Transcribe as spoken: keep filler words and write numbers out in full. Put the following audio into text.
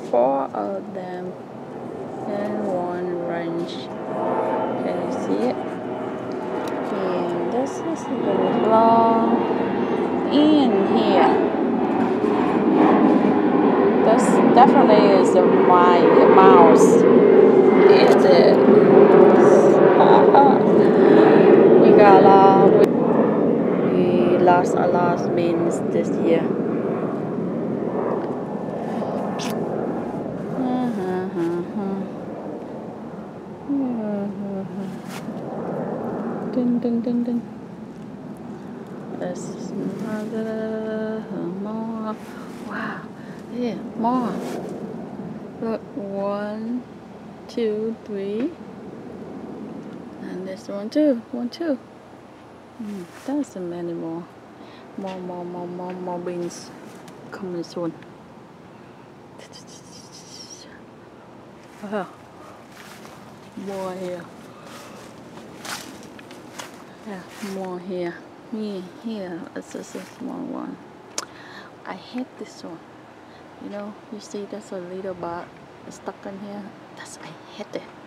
four of them in one range. Can you see it? And this is a little long in here. This definitely is my mouse. Is it? We got a lot. We lost a lot of beans this year. Dun, dun, dun, dun. There's more. Wow. Yeah, more. Look, one, two, three. And this one too. One, two. Mm, there's so many more. More, more, more, more, more beans coming soon. Wow. More here. Yeah, more here. Here, here. It's just a small one. I hate this one. You know, you see, there's a little bug stuck in here. That's I hate it.